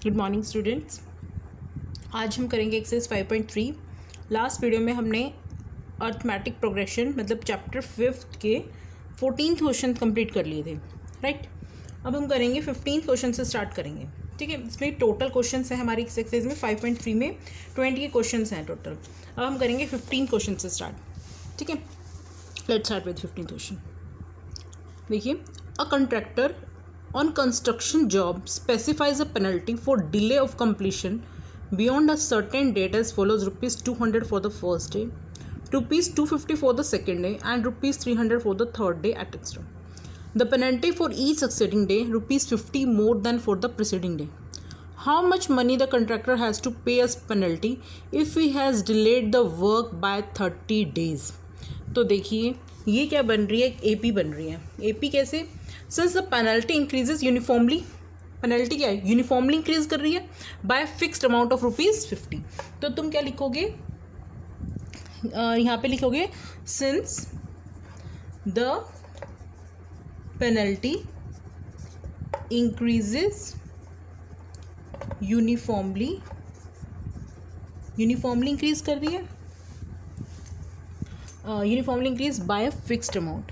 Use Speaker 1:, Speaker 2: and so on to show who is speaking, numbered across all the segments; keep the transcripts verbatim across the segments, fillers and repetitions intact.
Speaker 1: Good morning students. आज हम करेंगे exercise five point three. Last video में हमने अर्थमेटिक प्रोग्रेशन मतलब चैप्टर फिफ्थ के फोर्टीन क्वेश्चन कंप्लीट कर लिए थे, राइट। अब हम करेंगे फिफ्टीन क्वेश्चन से स्टार्ट करेंगे, ठीक है। इसमें टोटल क्वेश्चन है हमारी इस एक्सरसाइज में फाइव पॉइंट थ्री में ट्वेंटी के क्वेश्चन हैं टोटल। अब हम करेंगे फिफ्टीन क्वेश्चन से स्टार्ट, ठीक है। Let's start with fifteen question. देखिए, a contractor on construction job specifies a penalty for delay of completion beyond a certain date as follows: rupees two hundred for the first day, rupees two hundred fifty for the second day, and rupees three hundred for the third day, et cetera. The penalty for each succeeding day rupees fifty more than for the preceding day. How much money the contractor has to pay as penalty if he has delayed the work by thirty days? तो देखिए ये क्या बन रही है, AP बन रही है। एपी कैसे? Since the penalty increases uniformly, penalty क्या है, यूनिफॉर्मली इंक्रीज कर रही है by fixed amount of rupees fifty. तो तुम क्या लिखोगे, यहाँ पे लिखोगे since the penalty increases uniformly, uniformly increase कर रही है, uniformly increase by a fixed amount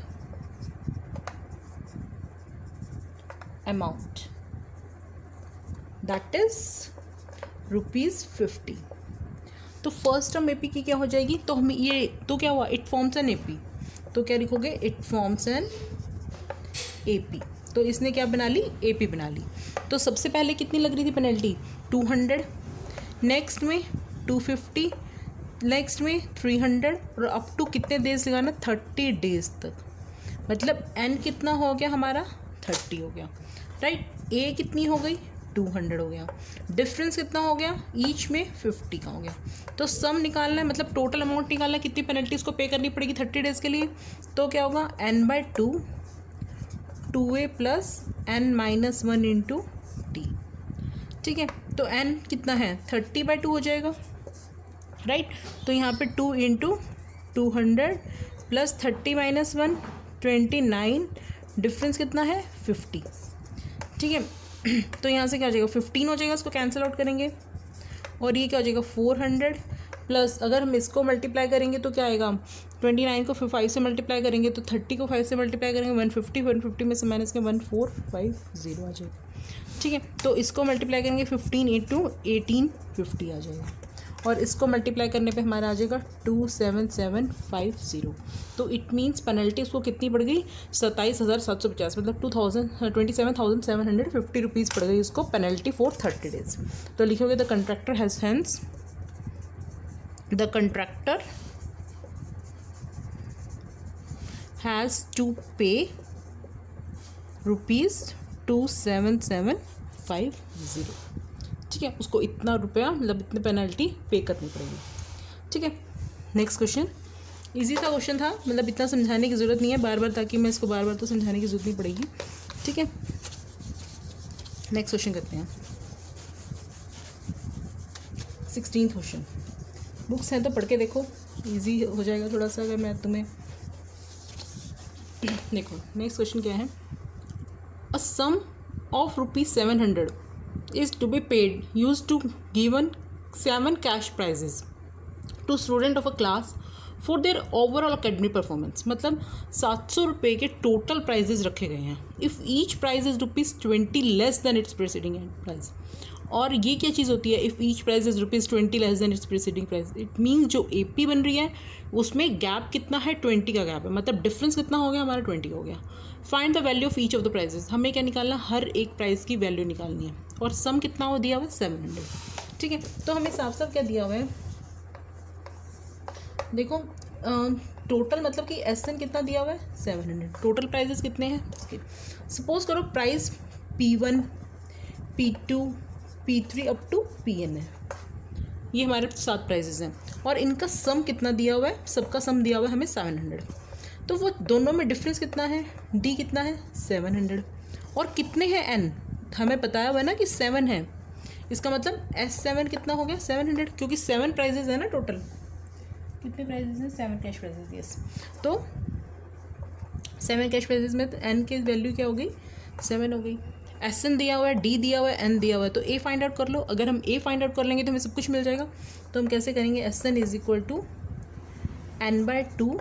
Speaker 1: amount that is rupees fifty. तो फर्स्ट टर्म एपी की क्या हो जाएगी, तो हमें ये तो क्या हुआ, इट फॉर्म्स एन एपी। तो क्या लिखोगे, इट फॉर्म्स एन एपी। तो इसने क्या बना ली, एपी बना ली। तो सबसे पहले कितनी लग रही थी पेनल्टी, टू हंड्रेड, नेक्स्ट में टू फिफ्टी, नेक्स्ट में थ्री हंड्रेड, और अप टू कितने डेज लगाना, थर्टी डेज तक। मतलब एन कितना हो गया हमारा, थर्टी हो गया, राइट। ए कितनी हो गई, टू हंड्रेड हो गया। डिफरेंस कितना हो गया, ईच में फिफ्टी का हो गया। तो सम निकालना है, मतलब टोटल अमाउंट निकालना है, कितनी पेनल्टीज को पे करनी पड़ेगी थर्टी डेज के लिए। तो क्या होगा, n by two, two A plus N minus one into t, ठीक है। तो एन कितना है, थर्टी बाई टू हो जाएगा, राइट। तो यहाँ पे two into two hundred plus thirty minus one, twenty nine, difference कितना है, फिफ्टी, ठीक है। तो यहाँ से क्या हो जाएगा, फिफ्टीन हो जाएगा, इसको कैंसिल आउट करेंगे, और ये क्या हो जाएगा, फोर हंड्रेड प्लस अगर हम इसको मल्टीप्लाई करेंगे तो क्या आएगा, ट्वेंटी नाइन को फाइव से मल्टीप्लाई करेंगे तो थर्टी को फाइव से मल्टीप्लाई करेंगे वन फिफ्टी, वन फिफ्टी में से माइनस के वन फोर फाइव जीरो आ जाएगा, ठीक है। तो इसको मल्टीप्लाई करेंगे फिफ्टीन इंटू एटीन फिफ्टी आ जाएगा, और इसको मल्टीप्लाई करने पे हमारा आ जाएगा two seven seven five zero. तो इट मीन्स पेनल्टी उसको कितनी पड़ गई, सत्ताईस हज़ार सात सौ पचास, मतलब two thousand twenty seven thousand seven hundred fifty rupees पड़ गई उसको पेनल्टी फॉर थर्टी डेज। तो लिखोगे the contractor has hence the contractor has to pay rupees two seven seven five zero, ठीक है। उसको इतना रुपया मतलब इतनी पेनल्टी पे करनी पड़ेगी, ठीक है। नेक्स्ट क्वेश्चन, इजी सा क्वेश्चन था, मतलब इतना समझाने की ज़रूरत नहीं है बार बार, ताकि मैं इसको बार बार तो समझाने की ज़रूरत नहीं पड़ेगी, ठीक है। नेक्स्ट क्वेश्चन करते हैं, सिक्सटीन क्वेश्चन। बुक्स हैं तो पढ़ के देखो, इजी हो जाएगा थोड़ा सा अगर मैं तुम्हें। देखो नेक्स्ट क्वेश्चन क्या है, a sum of rupees seven hundred is to be paid used to given seven cash prizes to student of a class for their overall academic performance। मतलब सात सौ रुपये के टोटल प्राइजेज रखे गए हैं। If each prize is rupees twenty less than its preceding prize. और ये क्या चीज़ होती है, if each prize is rupees twenty less than its preceding prize, it means जो ए पी बन रही है उसमें गैप कितना है, ट्वेंटी का गैप है, मतलब डिफरेंस कितना हो गया हमारा, ट्वेंटी हो गया। Find the value of each of the prizes, हमें क्या निकालना, हर एक प्राइस की वैल्यू निकालनी है, और सम कितना हो दिया हुआ है, सेवन हंड्रेड, ठीक है। तो हमें साफ साफ क्या दिया हुआ है, देखो टोटल uh, मतलब कि एस एन कितना दिया हुआ है, सेवन हंड्रेड। टोटल प्राइजेस कितने हैं इसके, सपोज करो price P one, P two, P three up to P n है, ये हमारे सात प्राइजेस हैं, और इनका सम कितना दिया हुआ है, सबका सम दिया हुआ है हमें सेवन हंड्रेड। तो वो दोनों में डिफरेंस कितना है, डी कितना है, सेवन हंड्रेड, और कितने हैं एन, हमें बताया हुआ है ना कि सेवन है, इसका मतलब एस सेवन कितना हो गया, सेवन हंड्रेड, क्योंकि सेवन प्राइजेस है ना टोटल। कितने प्राइजेस हैं, सेवन कैश प्राइजेस, यस। तो सेवन कैश प्राइजेस में एन की वैल्यू क्या हो गई, सेवन हो गई। एस एन दिया हुआ है, डी दिया हुआ है, एन दिया हुआ है, तो ए फाइंड आउट कर लो। अगर हम ए फाइंड आउट कर लेंगे तो हमें सब कुछ मिल जाएगा। तो हम कैसे करेंगे, S N is equal to n by two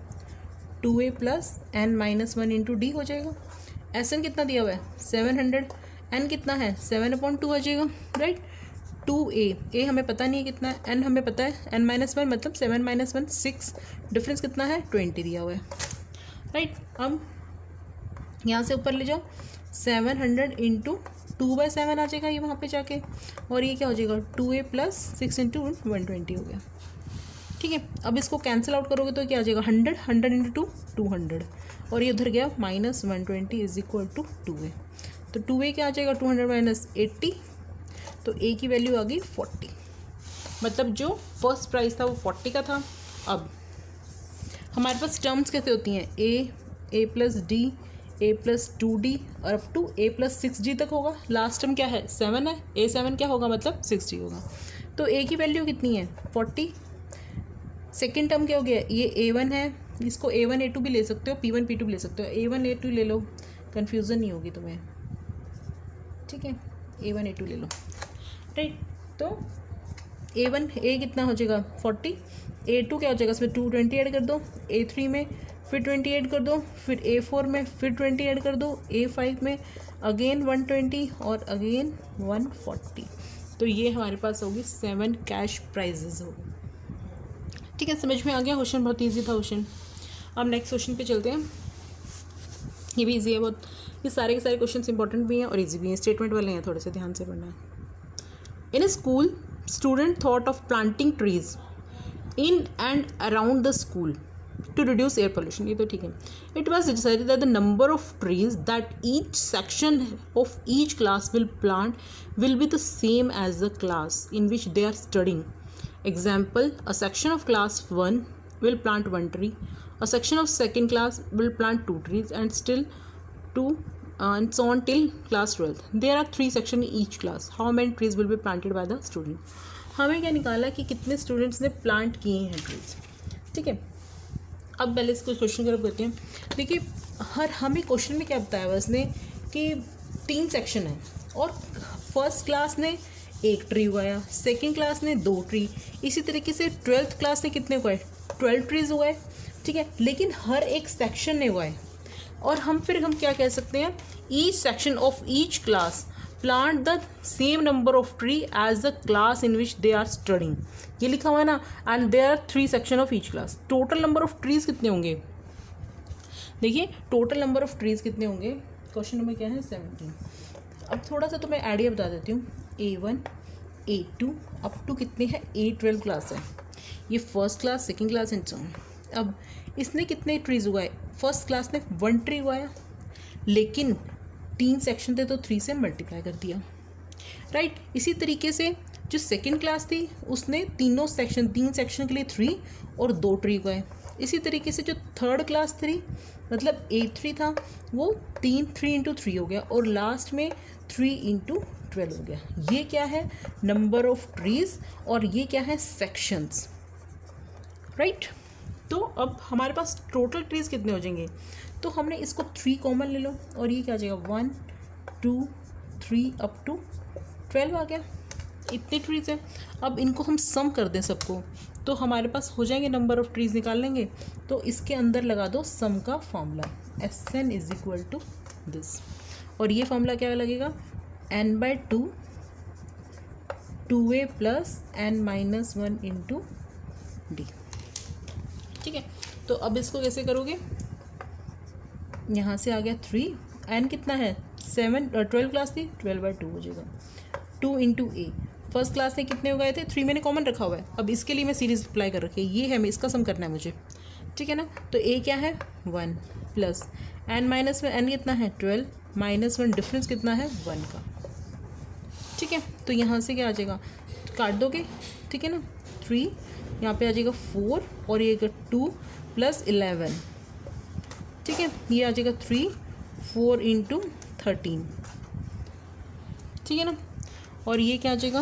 Speaker 1: two A plus N minus one into d हो जाएगा। एस एन कितना दिया हुआ है सेवन हंड्रेड, एन कितना है सेवन अपॉन टू हो जाएगा, राइट। टू ए, ए हमें पता नहीं है कितना है, एन हमें पता है, एन माइनस वन मतलब seven minus one six, difference कितना है ट्वेंटी दिया हुआ है, राइट। अब यहाँ से ऊपर ले जाओ, seven hundred into two by seven आ जाएगा ये वहाँ पे जाके, और ये क्या हो जाएगा टू ए plus six into one twenty हो गया, ठीक है। अब इसको कैंसिल आउट करोगे तो क्या आ जाएगा hundred, hundred into two two hundred, और ये उधर गया minus one twenty is equal to two a. तो टू ए क्या आ जाएगा टू हंड्रेड माइनस एट्टी, तो ए की वैल्यू आ गई फोर्टी। मतलब जो फर्स्ट प्राइस था वो फोर्टी का था। अब हमारे पास टर्म्स कैसे होती हैं, a a plus d, a plus two d और up to A plus six d तक होगा। लास्ट टर्म क्या है सेवन है, ए सेवन क्या होगा मतलब सिक्स डी होगा। तो ए की वैल्यू कितनी है फोर्टी। सेकेंड टर्म क्या हो गया, ये ए वन है, इसको ए वन ए टू भी ले सकते हो, पी वन पी टू भी ले सकते हो, ए वन ए टू ले लो, कन्फ्यूज़न नहीं होगी तुम्हें, ठीक है। ए वन ए टू ले लो, राइट। तो ए वन ए कितना हो जाएगा फोर्टी, ए टू क्या हो जाएगा इसमें टू ट्वेंटी ऐड कर दो, ए थ्री में फिर ट्वेंटी ऐड कर दो, फिर ए फोर में फिर ट्वेंटी ऐड कर दो, ए फाइव में अगेन वन ट्वेंटी और अगेन वन फोर्टी। तो ये हमारे पास होगी सेवन कैश प्राइजेज होगी, ठीक है। समझ में आ गया, क्वेश्चन बहुत इजी था क्वेश्चन। अब नेक्स्ट क्वेश्चन पे चलते हैं, ये भी इजी है बहुत, ये सारे के सारे क्वेश्चन इंपॉर्टेंट भी हैं और इजी भी हैं, स्टेटमेंट वाले हैं, थोड़े से ध्यान से पढ़ना है। In school student thought of planting trees in and around the school to reduce air pollution, ये तो ठीक है। It was decided that the number of trees that each section of each class will plant will be the same as the class in which they are studying. Example, a section of class one will plant one tree, a section of second class will plant two trees, and still two uh, and so on till class twelfth. There are three sections in each class. How many trees will be planted by the student? हमें क्या निकाला कि कितने students ने plant किए हैं trees, ठीक है। अब पहले इसको क्वेश्चन कर करते हैं। देखिए हर हमें क्वेश्चन में क्या बताया हुआ इसने कि तीन सेक्शन है, और फर्स्ट क्लास ने एक ट्री उगाया, सेकंड क्लास ने दो ट्री, इसी तरीके से ट्वेल्थ क्लास ने कितने उगाए ट्वेल्व ट्रीज उगाए, ठीक है। लेकिन हर एक सेक्शन ने उगाए, और हम फिर हम क्या कह सकते हैं, each section of each class plant the same number of tree as the class in which they are studying, ये लिखा हुआ है ना। And there are three section of each class. Total number of trees कितने होंगे, देखिए total number of trees कितने होंगे, क्वेश्चन नंबर क्या है सेवनटीन। अब थोड़ा सा तो मैं आइडिया बता देती हूँ, a one a two up to कितने हैं ए ट्वेल्व क्लास है, ये first class second class and so on. अब इसने कितने ट्रीज उगाए, फर्स्ट क्लास ने वन ट्री उगाया, लेकिन तीन सेक्शन थे तो थ्री से मल्टीप्लाई कर दिया, राइट। इसी तरीके से जो सेकंड क्लास थी उसने तीनों सेक्शन तीन सेक्शन के लिए थ्री और दो ट्री उगाए। इसी तरीके से जो थर्ड क्लास थ्री मतलब ए थ्री था वो तीन थ्री इंटू थ्री हो गया, और लास्ट में थ्री इंटू ट्वेल्व हो गया। ये क्या है नंबर ऑफ ट्रीज, और ये क्या है सेक्शंस, राइट। तो अब हमारे पास टोटल ट्रीज कितने हो जाएंगे, तो हमने इसको थ्री कॉमन ले लो, और ये क्या आ जाएगा one two three up to twelve आ गया, इतने ट्रीज हैं। अब इनको हम सम कर दें सबको, तो हमारे पास हो जाएंगे नंबर ऑफ ट्रीज निकाल लेंगे। तो इसके अंदर लगा दो सम का formula, S N is equal to this, और ये फॉर्मूला क्या लगेगा n by two two A plus N minus one into d, ठीक है। तो अब इसको कैसे करोगे, यहाँ से आ गया थ्री, एन कितना है सेवन, ट्वेल्व क्लास थी ट्वेल्व बाई टू हो जाएगा, two into a first class से कितने हो गए थे थ्री मैंने कॉमन रखा हुआ है। अब इसके लिए मैं सीरीज अप्लाई कर रखी है, ये है मैं इसका सम करना है मुझे, ठीक है ना। तो ए क्या है वन प्लस एन माइनस में एन कितना है ट्वेल्व माइनस वन, डिफरेंस कितना है वन का, ठीक है। तो यहाँ से क्या आ जाएगा काट दोगे, ठीक है ना, थ्री यहाँ पे आ जाएगा फोर, और ये टू प्लस इलेवन, ठीक है, ये आ जाएगा थ्री फोर इंटू थर्टीन, ठीक है ना। और ये क्या आ जाएगा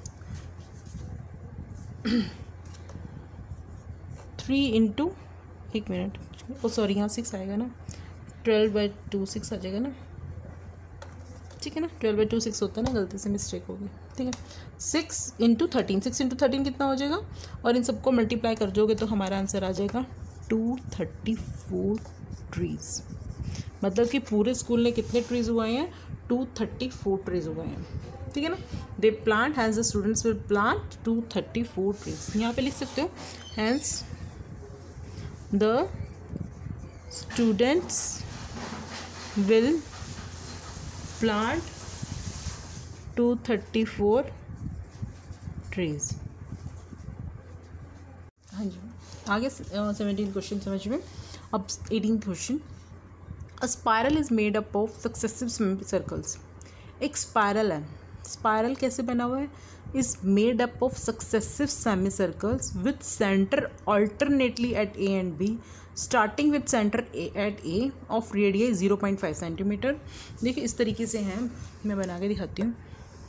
Speaker 1: थ्री इंटू एक मिनट ओ सॉरी यहाँ सिक्स आएगा ना, ट्वेल्व बाई टू सिक्स आ जाएगा ना, ठीक है ना, ट्वेल्व बाई टू सिक्स होता है ना, गलती से मिस्टेक हो गई, ठीक है। Six into thirteen, six into thirteen कितना हो जाएगा, और इन सबको मल्टीप्लाई कर दोगे तो हमारा आंसर आ जाएगा टू थर्टी फोर ट्रीज़। मतलब कि पूरे स्कूल ने कितने ट्रीज़ उगाए हैं, टू थर्टी फोर ट्रीज़ उगाए हैं, ठीक है ना। They plant hence the students will plant two thirty four trees. यहाँ पे लिख सकते हो hence the students will plant two thirty four trees. हाँ जी, आगे सेवनटीन क्वेश्चन समझ में। अब eighteen question, a spiral is made up of successive circles. एक स्पायरल है, स्पायरल कैसे बना हुआ है, is made up of successive semi circles with centre alternately at A and B, starting with centre at A of radius zero point five centimetre. देखिए इस तरीके से हैं, मैं बना के दिखाती हूँ।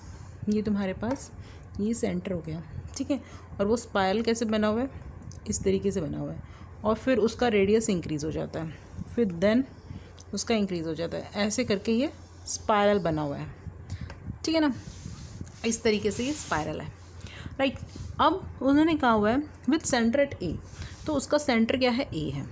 Speaker 1: ये तुम्हारे पास ये सेंटर हो गया, ठीक है, और वो स्पायरल कैसे बना हुआ है, इस तरीके से बना हुआ है, और फिर उसका रेडियस इंक्रीज़ हो जाता है, फिर देन उसका इंक्रीज़ हो जाता है, ऐसे करके ये स्पायरल बना हुआ है, ठीक है ना। इस तरीके से ये स्पायरल है, राइट। अब उन्होंने कहा हुआ है विथ सेंटर एट ए, तो उसका सेंटर क्या है, ए है,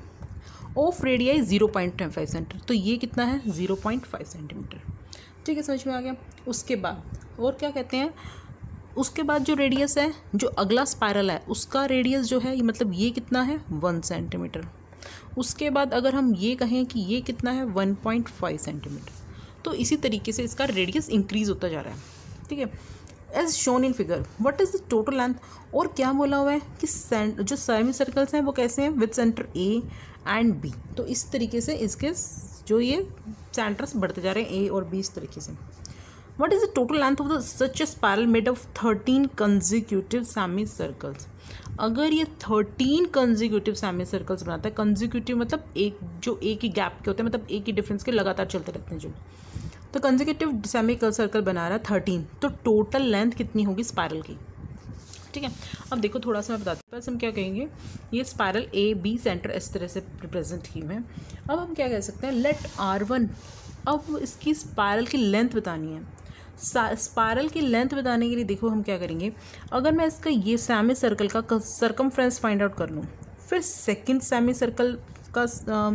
Speaker 1: of radius zero point five centre, तो ये कितना है, ज़ीरो पॉइंट फाइव सेंटीमीटर, ठीक है, समझ में आ गया। उसके बाद और क्या कहते हैं, उसके बाद जो रेडियस है, जो अगला स्पायरल है उसका रेडियस जो है, मतलब ये कितना है, वन सेंटीमीटर। उसके बाद अगर हम ये कहें कि ये कितना है, वन पॉइंट फाइव सेंटीमीटर, तो इसी तरीके से इसका रेडियस इंक्रीज़ होता जा रहा है, ठीक है। As shown in figure, what is the total length, और क्या बोला हुआ है कि जो सेमी सर्कल्स हैं वो कैसे हैं, with centre A and B, तो इस तरीके से इसके जो ये सेंटर्स बढ़ते जा रहे हैं, ए और बी, इस तरीके से। What is the total length of the such a spiral made of thirteen consecutive semicircles? अगर ये थर्टीन consecutive semicircles बनाता है, consecutive मतलब एक जो एक ही गैप के होते हैं, मतलब एक ही डिफरेंस के लगातार चलते रहते हैं जो, तो consecutive semicircle बना रहा है थर्टीन, तो टोटल लेंथ कितनी होगी स्पायरल की, ठीक है। अब देखो थोड़ा सा मैं बताती हूँ, बस हम क्या कहेंगे, ये स्पायरल ए बी सेंटर इस तरह से रिप्रेजेंट की है। अब हम क्या कह सकते हैं, लेट आर वन, अब इसकी स्पायरल की लेंथ बतानी है। स्पायरल की लेंथ बताने के लिए देखो हम क्या करेंगे, अगर मैं इसका ये सेमी सर्कल का सर्कमफ्रेंस फाइंड आउट कर लूँ, फिर सेकंड सेमी सर्कल का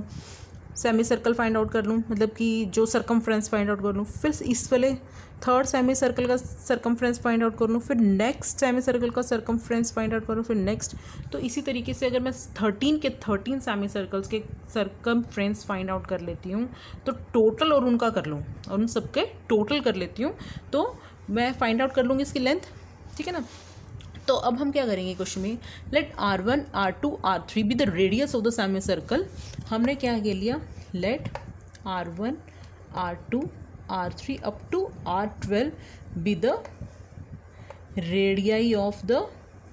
Speaker 1: सेमी सर्कल फाइंड आउट कर लूँ, मतलब कि जो सर्कमफ्रेंस फाइंड आउट कर लूँ, फिर इस वाले थर्ड सेमी सर्कल का सर्कमफ्रेंस फाइंड आउट कर लूँ, फिर नेक्स्ट सेमी सर्कल का सर्कमफ्रेंस फाइंड आउट करूँ, फिर नेक्स्ट, तो इसी तरीके से अगर मैं थर्टीन के थर्टीन सेमी सर्कल्स के सर्कमफ्रेंस फाइंड आउट कर लेती हूँ, तो टोटल और उनका कर लूँ, और उन सबके टोटल कर लेती हूँ, तो मैं फाइंड आउट कर लूँगी इसकी लेंथ, ठीक है ना। तो अब हम क्या करेंगे क्वेश्चन में, let r one are two are three be the radius of the semi circle. हमने क्या कह लिया, let r one are two are three up to r twelve be the radii of the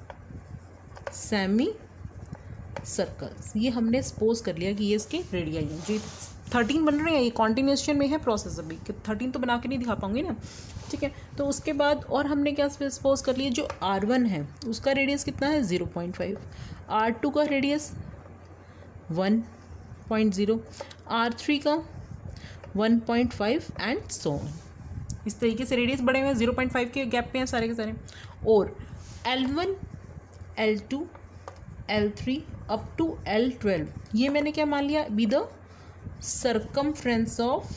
Speaker 1: semi circles. ये हमने suppose कर लिया कि ये इसके रेडियाई हैं, जो थर्टीन बन रहे हैं, ये कॉन्टिन्यूएशन में है प्रोसेस, अभी कि थर्टीन तो बना के नहीं दिखा पाऊंगी ना, ठीक है। तो उसके बाद और हमने क्या सपोज कर लिया, जो आर वन है उसका रेडियस कितना है, zero point five, r two का radius one point zero, r three का one point five and so on. इस तरीके से रेडियस बढ़े हुए हैं, ज़ीरो पॉइंट फाइव के गैप पे हैं सारे के सारे। और L one L two L three up to L twelve, ये मैंने क्या मान लिया, be the circumference of,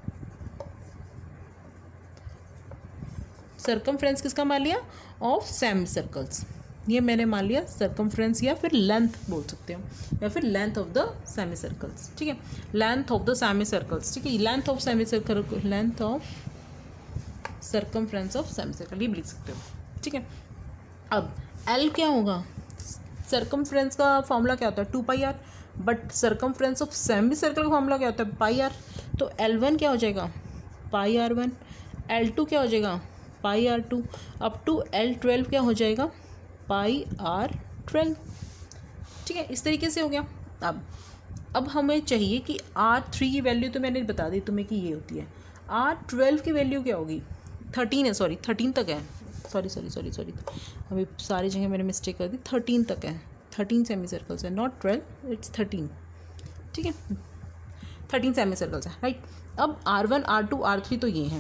Speaker 1: circumference किसका मान लिया, ऑफ सेमी सर्कल्स, ये मैंने मान लिया सर्कमफ्रेंस, या फिर लेंथ बोल सकते हो, या फिर length of the semi circles, ठीक है, length of the semi circles, ठीक है, length of semi circle, length of circumference of semi circle, ये भी लिख सकते हो, ठीक है। अब एल क्या होगा, सर्कमफ्रेंस का फॉर्मूला क्या होता है, two pi r, but circumference of semi circle का फॉर्मूला क्या होता है, पाई आर, तो एल वन क्या हो जाएगा, pi r one, L two क्या हो जाएगा, pi r two, up to L twelve क्या हो जाएगा, पाई आर ट्वेल्व, ठीक है, इस तरीके से हो गया। अब अब हमें चाहिए कि आर थ्री की वैल्यू तो मैंने बता दी तुम्हें कि ये होती है, आर ट्वेल्व की वैल्यू क्या होगी, थर्टीन है, सॉरी थर्टीन तक है, सॉरी सॉरी सॉरी सॉरी अभी सारी जगह मैंने मिस्टेक कर दी, थर्टीन तक है, थर्टीन सेमी सर्कल्स है, नॉट ट्वेल्व, इट्स थर्टीन, ठीक है, थर्टीन सेमी सर्कल्स है, राइट। अब R one are two are three तो ये हैं,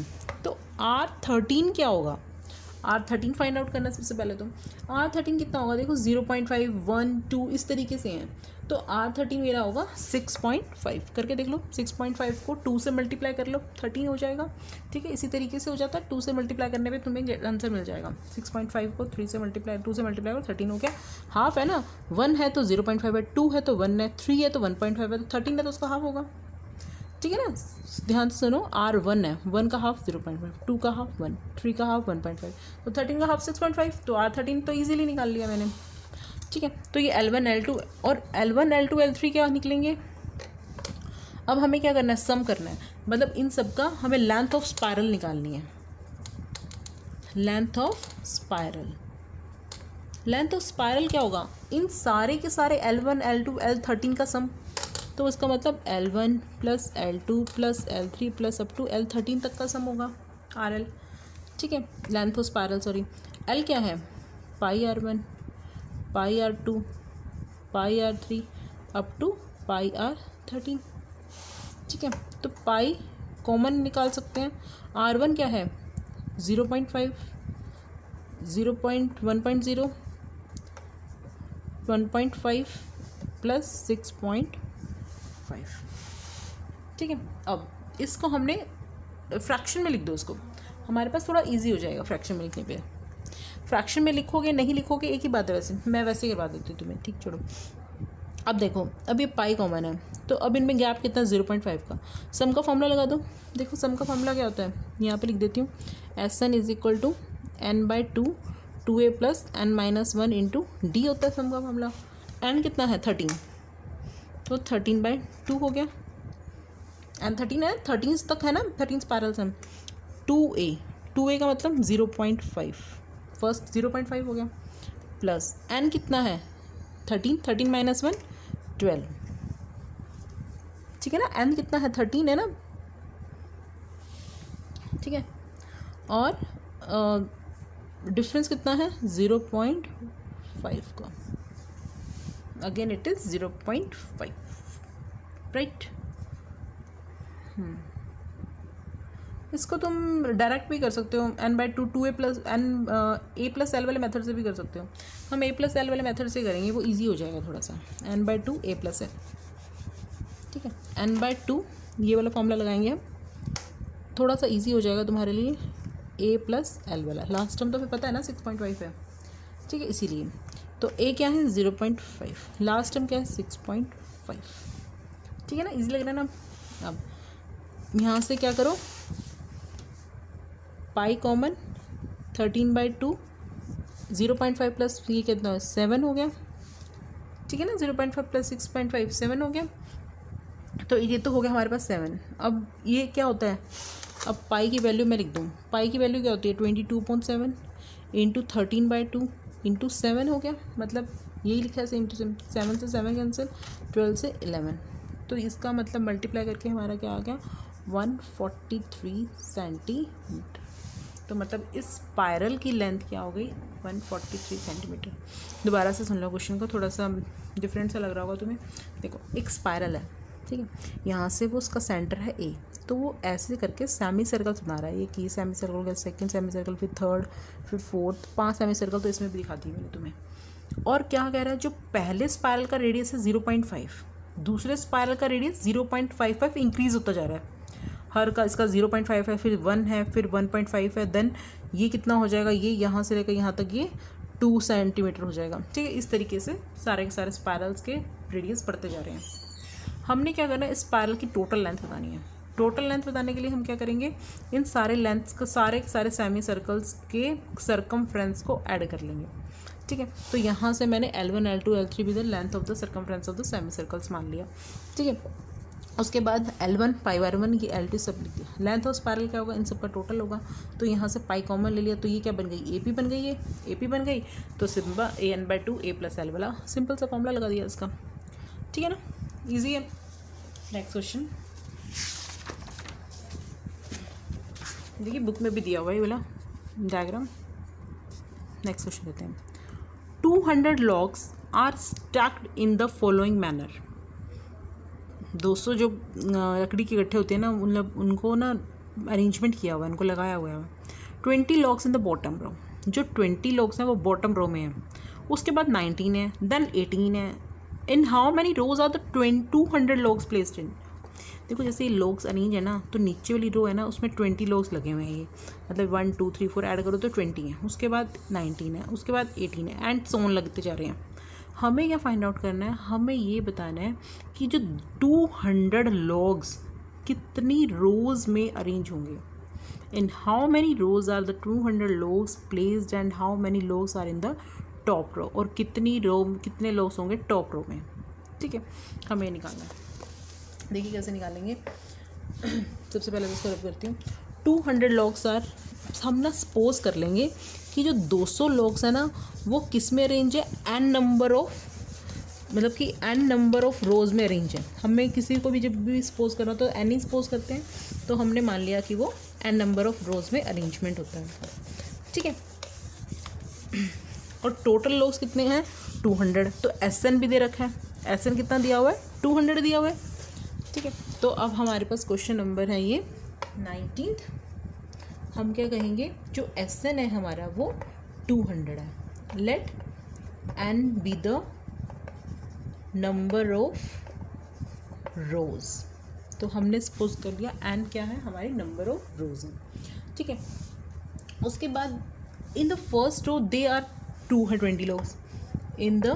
Speaker 1: तो आर थर्टीन क्या होगा, आर थर्टीन फाइंड आउट करना सबसे पहले। तो आर थर्टीन कितना होगा, देखो zero point five, one, two इस तरीके से हैं, तो आर थर्टीन मेरा होगा सिक्स पॉइंट फाइव। करके देख लो, सिक्स पॉइंट फाइव को टू से मल्टीप्लाई कर लो, थर्टीन हो जाएगा। ठीक है, इसी तरीके से हो जाता है, टू से मल्टीप्लाई करने पे तुम्हें आंसर मिल जाएगा। सिक्स पॉइंट फाइव को थ्री से मल्टीप्लाई, टू से मल्टीप्लाई करो, थर्टीन हो गया। हाफ है ना, वन है तो ज़ीरो पॉइंट फाइव है, टू है तो वन है, थ्री है तो वन पॉइंट फाइव है, तो थर्टीन है तो उसका हाफ होगा। ठीक है ना, ध्यान से सुनो, आर वन है, वन का half zero point five, two का हाफ वन, थ्री का हाफ वन पॉइंट फाइव, तो थर्टीन का हाफ सिक्स पॉइंट फाइव, तो आर थर्टीन तो ईजिली निकाल लिया मैंने। ठीक है, तो ये एल वन एल टू और L one L two L three क्या निकलेंगे। अब हमें क्या करना है, सम करना है, मतलब इन सब का हमें लेंथ ऑफ स्पाइरल निकालनी है। Length of spiral, length of spiral क्या होगा, इन सारे के सारे L one L two L thirteen का सम, तो उसका मतलब L one plus L two plus L three plus up to L thirteen तक का सम होगा, आर एल। ठीक है, length of spiral, sorry, L क्या है, pi r one, pi r two, pi r three up to pi r thirteen. ठीक है, तो पाई कॉमन निकाल सकते हैं। आर वन क्या है, zero point five, zero point one point zero, one point five plus six point five. ठीक है, अब इसको हमने फ्रैक्शन में लिख दो, इसको हमारे पास थोड़ा इजी हो जाएगा फ्रैक्शन में लिखने पे। फ्रैक्शन में लिखोगे नहीं लिखोगे एक ही बात है, वैसे मैं वैसे ही करवा देती हूँ तुम्हें। ठीक, छोड़ो। अब देखो, अब ये पाई कॉमन है, तो अब इनमें गैप कितना, ज़ीरो पॉइंट फाइव का। सम का फॉर्मूला लगा दो। देखो सम का फॉर्मूला क्या होता है, यहाँ पे लिख देती हूँ, S N is equal to N by two, two A plus N minus one into D होता है सम का फॉर्मूला। एन कितना है, थर्टीन, तो थर्टीन बाई टू हो गया, एन थर्टीन है, थर्टीन तक है ना, thirteen spiral sum. Two A, two A का मतलब zero point five, first zero point five हो गया, प्लस एन कितना है, thirteen, thirteen minus one, twelve. ठीक है ना, एन कितना है, थर्टीन है ना। ठीक है, और डिफरेंस कितना है, ज़ीरो पॉइंट फाइव का, again it is zero point five, right. इसको तुम डायरेक्ट भी कर सकते हो, N by two, two A plus N, A plus L वाले मेथड से भी कर सकते हो। हम ए प्लस एल वाले मेथड से करेंगे, वो इजी हो जाएगा थोड़ा सा। N by two A plus L, ठीक है, एन बाई टू ये वाला फॉर्मूला लगाएंगे हम, थोड़ा सा इजी हो जाएगा तुम्हारे लिए। ए प्लस एल वाला लास्ट टर्म तो फिर पता है ना सिक्स पॉइंट फाइव है, ठीक है, इसीलिए तो ए क्या है, zero point five, last term क्या है, सिक्स पॉइंट फाइव। ठीक है ना, इजी लग रहा है ना। अब यहाँ से क्या करो, pi common, thirteen by two, zero point five plus ये कितना है, सेवन हो गया। ठीक है ना, zero point five plus six point five, seven हो गया। तो ये तो हो गया हमारे पास सेवन। अब ये क्या होता है, अब पाई की वैल्यू मैं लिख दूँ, पाई की वैल्यू क्या होती है, twenty two point seven into thirteen by two into seven हो गया, मतलब यही लिखा है, इंटू सेवन से सेवन कैंसिल, ट्वेल्व से इलेवन, तो इसका मतलब मल्टीप्लाई करके हमारा क्या आ गया, वन फोर्टी थ्री सेंटीमीटर। तो मतलब इस स्पायरल की लेंथ क्या हो गई, वन फोर्टी थ्री सेंटीमीटर। दोबारा से सुन लो क्वेश्चन को, थोड़ा सा डिफरेंट सा लग रहा होगा तुम्हें। देखो एक स्पायरल है, ठीक है, यहाँ से वो उसका सेंटर है ए, तो वो ऐसे करके सेमी सर्कल बना रहा है। ये की सेमी सर्कल हो गया, सेकेंड सेमी सर्कल, फिर थर्ड, फिर फोर्थ, पांच सेमी सर्कल तो इसमें भी दिखाती है मैंने तुम्हें। और क्या कह रहा है, जो पहले स्पायरल का रेडियस है ज़ीरो पॉइंट फाइव, दूसरे स्पायरल का radius zero point five five increase होता जा रहा है। हर का इसका ज़ीरो पॉइंट फाइव है, फिर वन है, फिर वन पॉइंट फाइव है, देन ये कितना हो जाएगा, ये यहाँ से लेकर यहाँ तक ये टू सेंटीमीटर हो जाएगा। ठीक है, इस तरीके से सारे के सारे स्पायरल्स के रेडियस बढ़ते जा रहे हैं। हमने क्या करना है, इस स्पायरल की टोटल लेंथ बतानी है। टोटल लेंथ बताने के लिए हम क्या करेंगे, इन सारे लेंथ्स को, सारे सारे सेमी सर्कल्स के सर्कमफ्रेंस को ऐड कर लेंगे। ठीक है, तो यहाँ से मैंने L one L two L three भी the length of the circumference of the semi circles मान लिया। ठीक है, उसके बाद L one, pi r one, ये एल टू सब लिख दिया। लेंथ ऑफ स्पायरल क्या होगा, इन सब का टोटल होगा, तो यहाँ से पाई कॉमन ले लिया, तो ये क्या बन गई, ए पी बन गई, ये ए पी बन गई, तो simple A N by two A plus L वाला सिंपल सा फॉर्मूला लगा दिया इसका। ठीक है ना, ईजी है। नेक्स्ट क्वेश्चन देखिए, बुक में भी दिया हुआ है ये वाला डायग्राम। नेक्स्ट क्वेश्चन देते हैं, two hundred logs are stacked in the following manner. दो सौ जो लकड़ी की इकट्ठे होते हैं ना, उन उनको ना अरेंजमेंट किया हुआ है, इनको लगाया हुआ है। Twenty logs in the bottom row, जो ट्वेंटी लॉग्स हैं वो बॉटम रो में है। उसके बाद नाइनटीन है, देन एटीन है। In how many rows are the twenty two hundred logs placed in. देखो जैसे ये लॉग्स अरेंज है ना, तो नीचे वाली रो है ना उसमें ट्वेंटी लॉग्स लगे हुए हैं, ये मतलब one two three four add करो तो ट्वेंटी है, उसके बाद नाइनटीन है, उसके बाद एटीन है, एंड सोन लगते जा रहे हैं। हमें क्या फाइंड आउट करना है, हमें ये बताना है कि जो टू हंड्रेड लॉग्स कितनी रोज़ में अरेंज होंगे। In how many rows are the two hundred logs placed and how many logs are in the top row, और कितनी रो कितने लॉग्स होंगे टॉप रो में। ठीक है, हमें निकालना है। देखिए कैसे निकालेंगे। सबसे पहले इसको रब करती हूँ। टू हंड्रेड लॉग्स आर, हम ना सपोज कर लेंगे कि जो दो सौ लॉग्स है ना वो किस में अरेंज है, एन नंबर ऑफ, मतलब कि एन नंबर ऑफ रोज़ में अरेंज है। हमें किसी को भी जब भी सपोज करना तो एन ही सपोज करते हैं, तो हमने मान लिया कि वो एन नंबर ऑफ रोज़ में अरेंजमेंट होता है। ठीक है, और टोटल लॉग्स कितने हैं, टू हंड्रेड। तो एस एन भी दे रखा है, एस एन कितना दिया हुआ है, टू हंड्रेड दिया हुआ है। ठीक है, तो अब हमारे पास क्वेश्चन नंबर है ये नाइनटीन। हम क्या कहेंगे, जो एस एन है हमारा वो टू हंड्रेड है। Let N be the number of rows. तो हमने सपोज कर लिया एन क्या है, हमारी नंबर ऑफ रोज है। ठीक है, उसके बाद in the first row they are two twenty logs. In the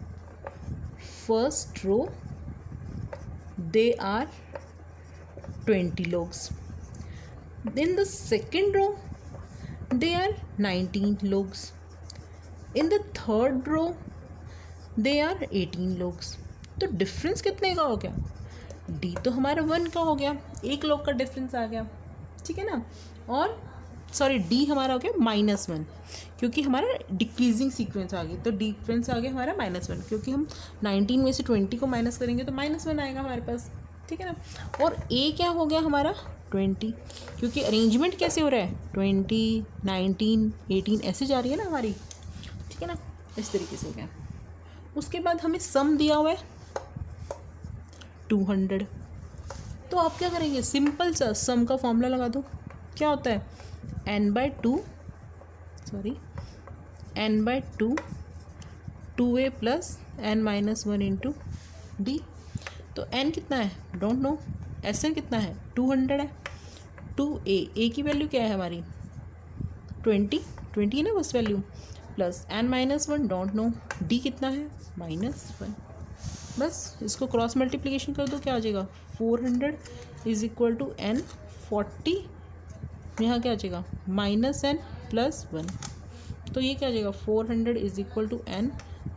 Speaker 1: first row they are twenty logs. In the second row they are nineteen logs. In the third row they are eighteen logs. तो difference कितने का हो गया, D तो हमारा one का हो गया, एक लॉग का डिफरेंस आ गया। ठीक है ना, और सॉरी डी हमारा हो गया माइनस वन, क्योंकि हमारा डिक्रीजिंग सीक्वेंस आ गई, तो डिफरेंस आ गया हमारा माइनस वन, क्योंकि हम नाइनटीन में से ट्वेंटी को माइनस करेंगे तो माइनस वन आएगा हमारे पास। ठीक है ना, और ए क्या हो गया हमारा ट्वेंटी, क्योंकि अरेंजमेंट कैसे हो रहा है, ट्वेंटी नाइनटीन एटीन ऐसे जा रही है ना हमारी। ठीक है ना, इस तरीके से हो गया। उसके बाद हमें सम दिया हुआ है टू हंड्रेड। तो आप क्या करेंगे, सिंपल सा सम का फॉर्मूला लगा दो। क्या होता है, N by two sorry N by two two A plus N minus one into D. तो एन कितना है, डोंट नो। एस एन कितना है, टू हंड्रेड है। टू ए, ए की वैल्यू क्या है हमारी, ट्वेंटी, ट्वेंटी है ना बस value, plus N minus one, don't know. D कितना है, माइनस वन। बस इसको क्रॉस मल्टीप्लिकेशन कर दो, क्या आ जाएगा, four hundred is equal to N forty, यहाँ क्या आ जाएगा, माइनस एन प्लस वन। तो ये क्या आ जाएगा, four hundred is equal to N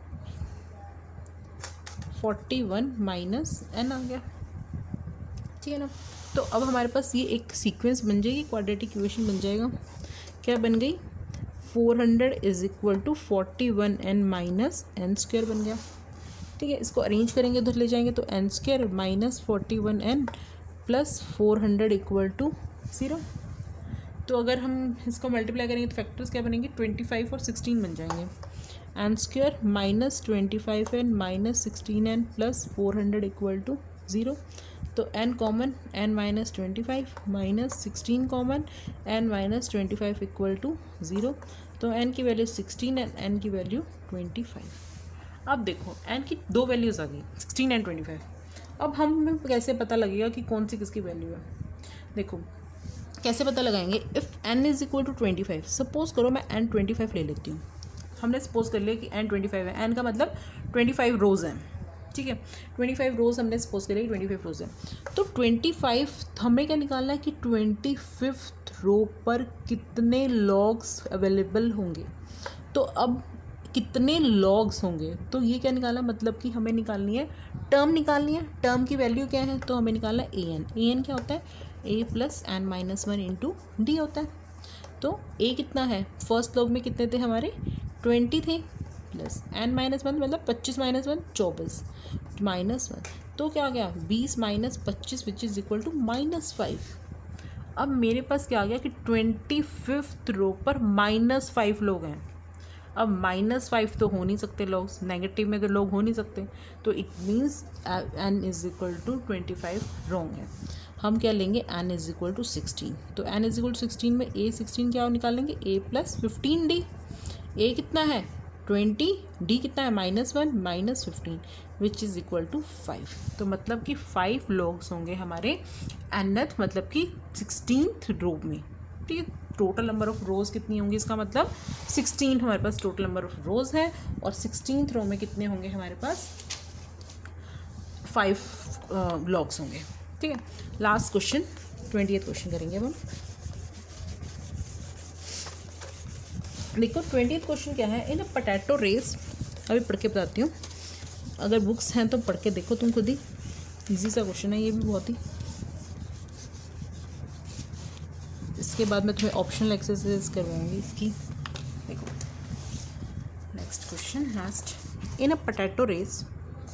Speaker 1: forty one minus N आ गया। ठीक है ना, तो अब हमारे पास ये एक सीक्वेंस बन जाएगी, क्वाड्रेटिक इक्वेशन बन जाएगा। क्या बन गई, four hundred is equal to forty one N minus N square बन गया। ठीक है, इसको अरेंज करेंगे उधर ले जाएंगे, तो N square minus forty one N plus four hundred equal to zero. तो अगर हम इसको मल्टीप्लाई करेंगे तो फैक्टर्स क्या बनेंगे, ट्वेंटी फाइव और सिक्सटीन बन जाएंगे। N square minus twenty five N minus sixteen N plus four hundred equal to zero. तो N common, N minus twenty five minus sixteen common, N minus twenty five equal to zero. तो N की value sixteen and N की value twenty five. अब देखो N की दो values आ गई, sixteen and twenty five. अब हम कैसे पता लगेगा कि कौन सी किसकी वैल्यू है, देखो कैसे पता लगाएंगे। If N is equal to twenty five, suppose करो मैं एन ट्वेंटी फाइव ले लेती हूँ। हमने सपोज कर लिया कि एन ट्वेंटी फाइव है, एन का मतलब ट्वेंटी फाइव रोज़ हैं। ठीक है, ट्वेंटी फाइव रोज़ हमने सपोज कर लिया कि ट्वेंटी फाइव रोज़ हैं। तो ट्वेंटी फाइव हमें क्या निकालना है कि ट्वेंटी फिफ्थ रो पर कितने लॉग्स अवेलेबल होंगे। तो अब कितने लॉग्स होंगे, तो ये क्या निकालना, मतलब कि हमें निकालनी है टर्म निकालनी है। टर्म की वैल्यू क्या है, तो हमें निकालना है ए एन। ए एन क्या होता है, A plus N minus one into D होता है। तो ए कितना है, फर्स्ट लॉग में कितने थे हमारे, ट्वेंटी थे, प्लस एन माइनस वन मतलब पच्चीस माइनस वन चौबीस माइनस वन। तो क्या आ गया, बीस माइनस पच्चीस which is equal to minus five. अब मेरे पास क्या आ गया कि ट्वेंटी फिफ्थ रो पर माइनस फाइव लोग हैं। अब माइनस फाइव तो हो नहीं सकते लॉग्स, नेगेटिव में तो लोग हो नहीं सकते, तो it means N is equal to twenty five wrong है। हम क्या लेंगे, N is equal to sixteen. तो N is equal to sixteen में ए सिक्सटीन क्या निकालेंगे, A plus fifteen D. A कितना है ट्वेंटी, डी कितना है minus one minus fifteen which is equal to five. तो मतलब कि फाइव लॉग्स होंगे हमारे एनथ मतलब कि सिक्सटीन्थ रो में। ठीक है, टोटल नंबर ऑफ रोज़ कितनी होंगी, इसका मतलब सिक्सटीन हमारे पास टोटल नंबर ऑफ रोज़ है और सिक्सटीन्थ रो में कितने होंगे हमारे पास, फाइव लॉग्स होंगे। ठीक है, last question twenty eighth question करेंगे अब हम। देखो ट्वेंटी क्वेश्चन क्या है, इन अ पोटैटो रेस, अभी पढ़ के बताती हूँ, अगर बुक्स हैं तो पढ़ के देखो तुम खुद ही, इजी सा क्वेश्चन है ये भी बहुत ही। इसके बाद मैं तुम्हें ऑप्शनल एक्सरसाइज करवाऊंगी इसकी। देखो next question, last, in a potato race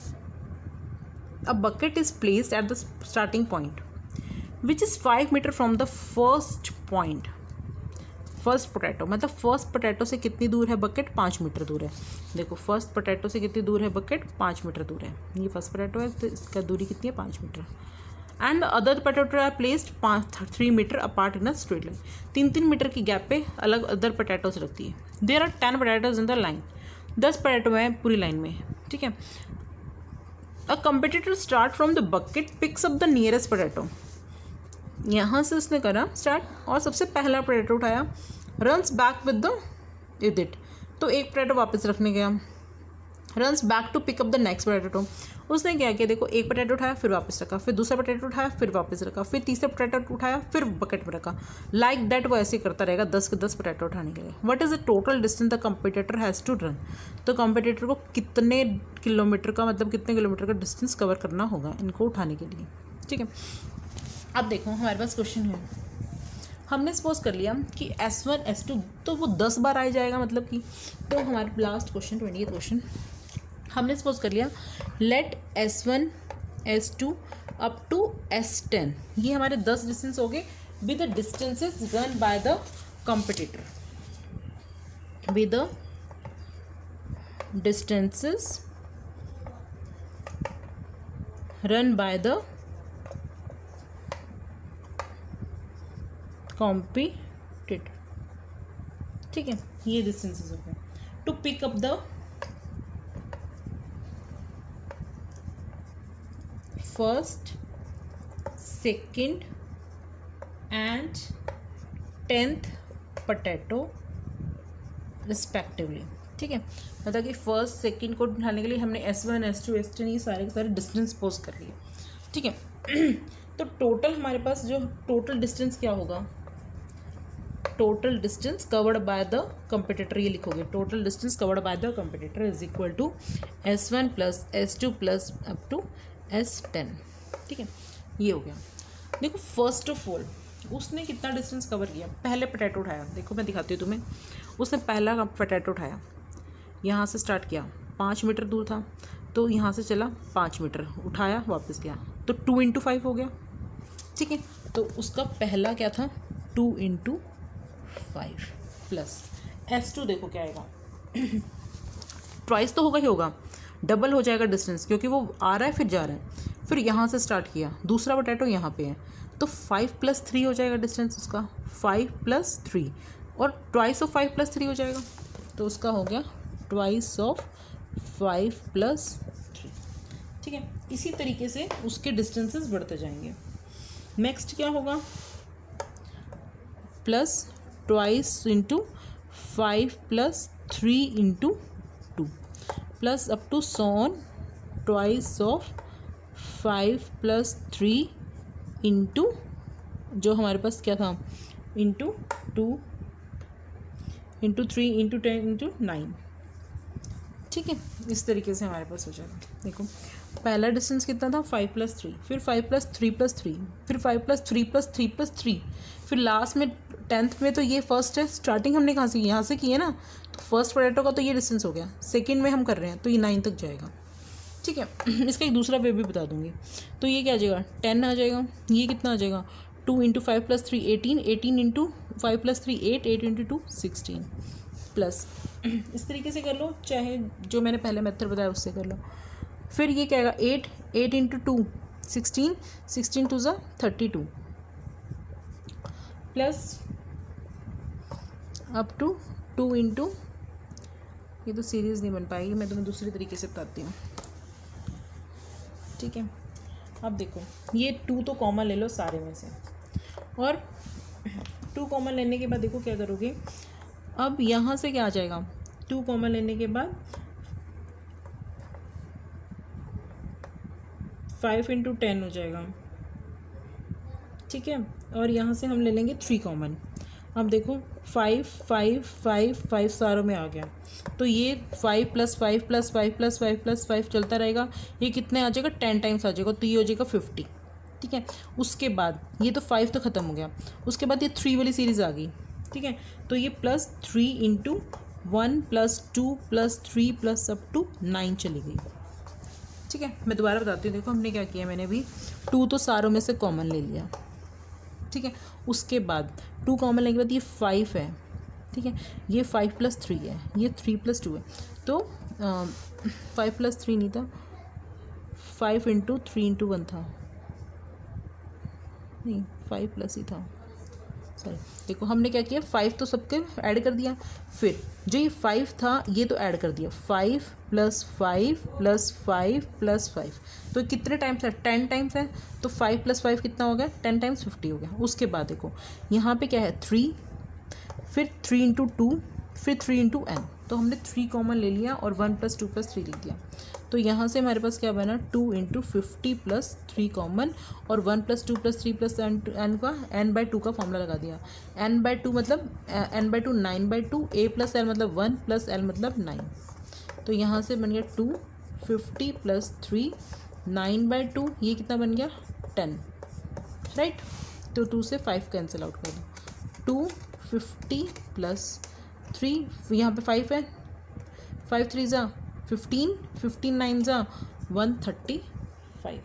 Speaker 1: a bucket is placed at the starting point which is five meter from the first point। First potato मतलब फर्स्ट पोटैटो से कितनी दूर है बकेट, पाँच मीटर दूर है। देखो फर्स्ट पोटैटो से कितनी दूर है बकेट, पाँच मीटर दूर है। ये फर्स्ट पोटैटो है तो इसका दूरी कितनी है, पाँच metre. And other potato are placed पाँच three metre apart in a straight line. तीन तीन मीटर की गैप पे अलग अदर पोटैटोज रखती है। There are ten potatoes in the line, दस पोटैटो हैं पूरी लाइन में। ठीक है, a competitor start from the bucket picks up the nearest potato. यहाँ से उसने करा स्टार्ट और सबसे पहला पोटैटो उठाया, runs back with the with it, तो एक पोटैटो वापस रखने गया, runs back to pick up the next potato. उसने क्या किया, देखो एक पोटैटो उठाया फिर वापस रखा, फिर दूसरा पोटैटो उठाया फिर वापस रखा, फिर तीसरा पोटैटो उठाया फिर बकेट में रखा। लाइक दैट वो ऐसे करता रहेगा दस के दस पोटैटो उठाने के लिए। What is the total distance the competitor has to run. तो कंपटीटर को कितने किलोमीटर का मतलब कितने किलोमीटर का डिस्टेंस कवर करना होगा इनको उठाने के लिए। ठीक है, अब देखो हमारे पास क्वेश्चन है, हमने सपोज कर लिया कि एस वन एस टू तो वो दस बार आ जाएगा मतलब कि। तो हमारे लास्ट क्वेश्चन ट्वेंटी क्वेश्चन, हमने सपोज कर लिया let S one S two up to S ten, ये हमारे दस डिस्टेंस हो गए with the distances run by the competitor, with the distances run by the competitor. ठीक है, ये डिस्टेंसेस हो गए। To pick up the first second and tenth potato respectively. ठीक है, मतलब कि फर्स्ट सेकेंड को उठाने के लिए हमने S one S two S ten ये सारे के सारे डिस्टेंस पोज कर लिए। ठीक है, तो टोटल हमारे पास जो टोटल डिस्टेंस क्या होगा, total distance covered by the competitor, ये लिखोगे total distance covered by the competitor is equal to S one plus S two plus up to S ten. ठीक है, ये हो गया। देखो फर्स्ट ऑफ ऑल उसने कितना डिस्टेंस कवर किया, पहले पोटैटो उठाया, देखो मैं दिखाती हूँ तुम्हें। उसने पहला पोटैटो उठाया, यहाँ से स्टार्ट किया, पाँच मीटर दूर था तो यहाँ से चला पाँच मीटर, उठाया वापस गया, तो टू इंटू फाइव हो गया। ठीक है, तो उसका पहला क्या था, two into five plus S two, देखो क्या आएगा ट्वाइस तो होगा ही होगा, डबल हो जाएगा डिस्टेंस क्योंकि वो आ रहा है फिर जा रहा है। फिर यहाँ से स्टार्ट किया, दूसरा पोटैटो यहाँ पे है तो फाइव प्लस थ्री हो जाएगा डिस्टेंस उसका, फाइव प्लस थ्री और twice of five plus three हो जाएगा, तो उसका हो गया twice of five plus three. ठीक है, इसी तरीके से उसके डिस्टेंसेस बढ़ते जाएंगे। नेक्स्ट क्या होगा, plus twice into five plus three into two plus up to son twice of five plus three into जो हमारे पास क्या था, into two into three into ten into nine. ठीक है, इस तरीके से हमारे पास हो जाएगा। देखो पहला डिस्टेंस कितना था, फाइव प्लस थ्री, फिर five plus three plus three, फिर five plus three plus three plus three, फिर लास्ट में टेंथ में तो ये फर्स्ट है, स्टार्टिंग हमने कहाँ से की, यहाँ से की है ना, तो फर्स्ट पोटैटो का तो ये डिस्टेंस हो गया, सेकेंड में हम कर रहे हैं तो ये नाइन तक जाएगा। ठीक है, इसका एक दूसरा वे भी बता दूंगी। तो ये क्या आ जाएगा, टेन आ जाएगा, ये कितना आ जाएगा, two into five plus three eighteen, eighteen into five plus three eight, eight into two sixteen plus, इस तरीके से कर लो, चाहे जो मैंने पहले मेथड बताया उससे कर लो। फिर ये क्या आएगा, eight, eight into two sixteen, sixteen two ज़ा thirty two plus up to two into, ये तो सीरीज़ नहीं बन पाएगी, मैं तुम्हें दूसरी तरीके से बताती हूँ, ठीक है। अब देखो ये टू तो कॉमन ले लो सारे में से, और टू कॉमन लेने के बाद देखो क्या करोगे, अब यहाँ से क्या आ जाएगा, टू कॉमन लेने के बाद फाइव इंटू टेन हो जाएगा, ठीक है। और यहाँ से हम ले लेंगे थ्री कॉमन। अब देखो फाइव फाइव फाइव फाइव सारों में आ गया, तो ये five plus five plus five plus five plus five चलता रहेगा, ये कितने आ जाएगा, टेन टाइम्स आ जाएगा, तो ये हो जाएगा फिफ्टी, ठीक है। उसके बाद ये तो फाइव तो ख़त्म हो गया, उसके बाद ये थ्री वाली सीरीज़ आ गई, ठीक है। तो ये plus three into one plus two plus three plus up to nine चली गई, ठीक है। मैं दोबारा बताती हूँ, देखो हमने क्या किया, मैंने भी टू तो सारों में से कॉमन ले लिया, ठीक है। उसके बाद टू कॉमन लेने के बाद ये फाइव है, ठीक है, ये फाइव प्लस थ्री है, ये थ्री प्लस टू है, तो फाइव प्लस थ्री नहीं था, five into three into one था, नहीं फाइव प्लस ही था, सॉरी। देखो हमने क्या किया, फाइव तो सबके ऐड कर दिया, फिर जो ये फाइव था ये तो ऐड कर दिया, five plus five plus five plus five, तो कितने टाइम्स है, टेन टाइम्स है, तो फाइव प्लस फाइव कितना हो गया, टेन टाइम्स फिफ्टी हो गया। उसके बाद देखो यहाँ पे क्या है, थ्री, फिर थ्री इंटू टू, फिर थ्री इंटू एन, तो हमने थ्री कॉमन ले लिया और one plus two plus three लिख दिया, तो यहाँ से हमारे पास क्या बना, two into fifty plus three common और one plus two plus three plus N N का एन बाई टू का फॉर्मूला लगा दिया, एन बाई टू मतलब N by two nine by two, A plus L मतलब वन प्लस एल मतलब nine, तो यहाँ से बन गया two fifty plus three, nine by two, ये कितना बन गया, टेन, राइट। तो टू से फाइव कैंसिल आउट कर दो, टू फिफ्टी प्लस थ्री, यहाँ पे फाइव है, फाइव थ्री ज़ा फिफ्टीन, फिफ्टीन नाइन ज़ा वन थर्टी फाइव,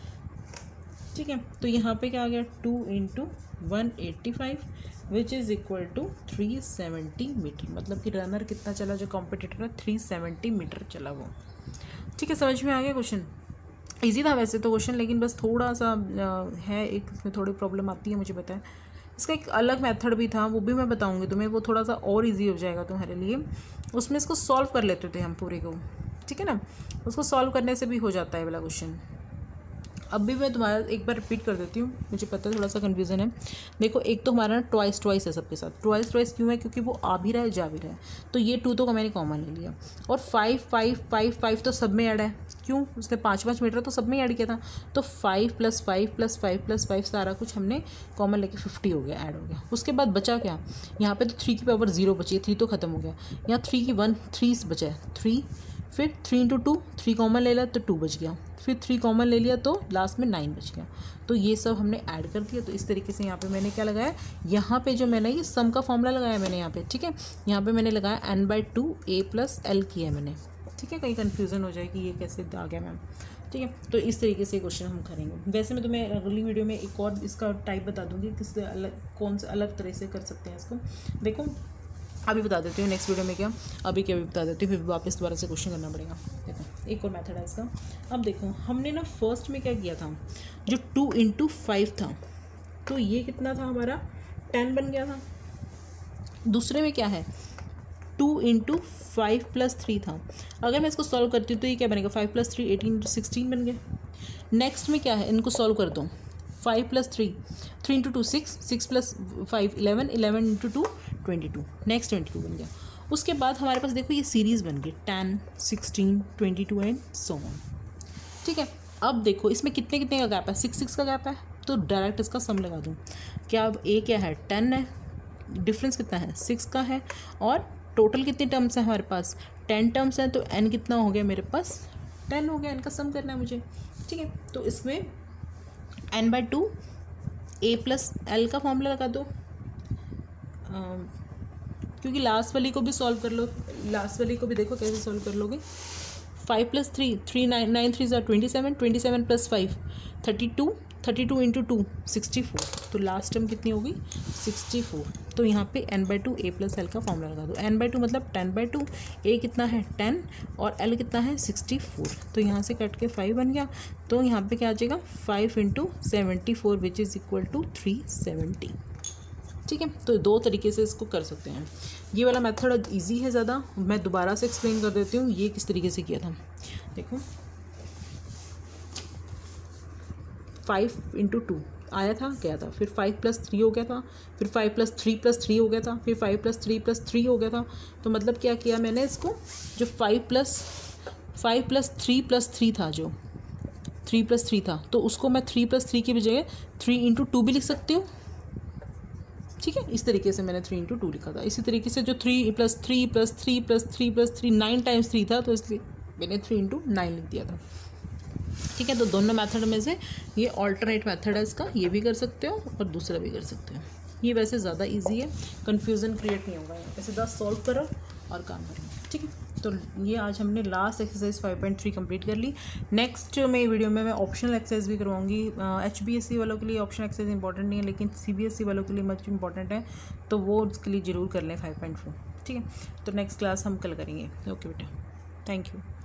Speaker 1: ठीक है। तो यहाँ पे क्या आ गया, two into one eighty five which is equal to three seventy metre, मतलब कि रनर कितना चला, जो कॉम्पिटिटर है थ्री सेवेंटी मीटर चला वो, ठीक है। समझ में आ गया क्वेश्चन, ईजी था वैसे तो क्वेश्चन, लेकिन बस थोड़ा सा है एक, इसमें थोड़ी प्रॉब्लम आती है, मुझे पता है। इसका एक अलग मेथड भी था, वो भी मैं बताऊंगी तुम्हें, वो थोड़ा सा और इजी हो जाएगा तुम्हारे लिए, उसमें इसको सॉल्व कर लेते थे हम पूरे को, ठीक है ना, उसको सॉल्व करने से भी हो जाता है वाला क्वेश्चन। अब भी मैं तुम्हारा एक बार रिपीट कर देती हूँ, मुझे पता है थोड़ा सा कन्फ्यूज़न है। देखो एक तो हमारा ना ट्वाइस ट्वाइस है सबके साथ, ट्वाइस ट्वाइस क्यों है, क्योंकि वो आ भी रहा है जा भी रहा है, तो ये टू तो मैंने कॉमन ले लिया, और फाइव फाइव फाइव फाइव तो सब में ऐड है, क्यों, उसने पाँच पाँच मीटर तो सब में ऐड किया था, तो five plus five plus five plus five सारा कुछ हमने कॉमन लेके फिफ्टी हो गया, ऐड हो गया। उसके बाद बचा क्या, यहाँ पे तो थ्री की पावर जीरो बची है, थ्री तो खत्म हो गया, यहाँ थ्री की वन थ्री बचा है, थ्री, फिर three into two, three common ले लिया तो टू बच गया, फिर थ्री कॉमन ले लिया तो लास्ट में नाइन बच गया, तो ये सब हमने ऐड कर दिया। तो इस तरीके से यहाँ पे मैंने क्या लगाया, यहाँ पे जो मैंने ये सम का फॉर्मूला लगाया मैंने यहाँ पे, ठीक है, यहाँ पे मैंने लगाया N by two A plus L किया मैंने, ठीक है, कहीं कन्फ्यूज़न हो जाए कि ये कैसे आ गया मैम, ठीक है। तो इस तरीके से क्वेश्चन हम करेंगे। वैसे मैं तुम्हें अगली वीडियो में एक और इसका टाइप बता दूँगी, किस अलग कौन से अलग तरह से कर सकते हैं इसको। देखो अभी बता देती हूँ नेक्स्ट वीडियो में क्या, अभी क्या भी बता देती हूँ, फिर वापस दोबारा से क्वेश्चन करना पड़ेगा। देखो एक और मेथड है इसका। अब देखो हमने ना फर्स्ट में क्या किया था, जो टू इंटू फाइव था, तो ये कितना था हमारा, टेन बन गया था। दूसरे में क्या है, two into five plus three था, अगर मैं इसको सॉल्व करती हूँ तो ये क्या बनेगा, five plus three eighteen into sixteen बन गया। नेक्स्ट में क्या है, इनको सॉल्व कर दो, five plus three, three into two six, six plus five eleven, eleven into two twenty two, next twenty two बन गया। उसके बाद हमारे पास देखो ये सीरीज़ बन गई ten, sixteen, twenty two and so on, ठीक है। अब देखो इसमें कितने कितने का गैप है, सिक्स सिक्स का गैप है, तो डायरेक्ट इसका सम लगा दूँ। क्या अब ए क्या है, टेन है, डिफरेंस कितना है, सिक्स का है, और टोटल कितने टर्म्स हैं हमारे पास, टेन टर्म्स हैं, तो एन कितना हो गया मेरे पास, टेन हो गया, एन का सम करना है मुझे, ठीक है। तो इसमें N by two A plus L का फॉर्मूला लगा दो, आ, क्योंकि लास्ट वाली को भी सॉल्व कर लो, लास्ट वाली को भी देखो कैसे सॉल्व कर लोगे। Five plus three, three nine nine three ज़ा twenty seven, twenty seven plus five thirty two, thirty two into two sixty four, तो लास्ट टर्म कितनी होगी, सिक्सटी फोर, तो यहाँ पे n by two A plus L का formula लगा दो। n बाई टू मतलब टेन बाई टू, ए कितना है टेन और l कितना है सिक्सटी फोर, तो यहाँ से कट के फाइव बन गया। तो यहाँ पे क्या आ जाएगा five into seventy four which is equal to three seventy. ठीक है, तो दो तरीके से इसको कर सकते हैं। ये वाला मेथड इजी है ज़्यादा, मैं दोबारा से एक्सप्लेन कर देती हूँ ये किस तरीके से किया था। देखो फाइव इंटू टू आया था गया था, फिर फाइव प्लस थ्री हो गया था, फिर five plus three plus three हो गया था, फिर five plus three plus three हो गया था। तो मतलब क्या किया मैंने इसको, जो five plus five plus three plus three था, जो थ्री प्लस थ्री था, तो उसको मैं थ्री प्लस थ्री की बजाय थ्री इंटू टू भी लिख सकती हूँ। ठीक है, इस तरीके से मैंने थ्री इंटू टू लिखा था। इसी तरीके से जो three plus three plus three plus three plus three nine times three था, तो इसलिए मैंने थ्री इंटू नाइन लिख दिया था। ठीक है, तो दोनों मेथड में से ये ऑल्टरनेट मेथड है इसका, ये भी कर सकते हो और दूसरा भी कर सकते हो। ये वैसे ज़्यादा इजी है, कन्फ्यूज़न क्रिएट नहीं होगा, ऐसे दस सॉल्व करो और काम करो। ठीक है, तो ये आज हमने last exercise five point three complete कर ली। नेक्स्ट में वीडियो में मैं ऑप्शनल एक्सरसाइज भी करवाऊंगी। एच बी एस सी वालों के लिए ऑप्शन एक्सरसाइज इंपॉर्टेंट नहीं है, लेकिन सी बी एस ई वालों के लिए मच इंपॉर्टेंट है, तो वो उसके लिए ज़रूर कर लें फाइव पॉइंट फोर। ठीक है, तो नेक्स्ट क्लास हम कल करेंगे। ओके बेटा, थैंक यू।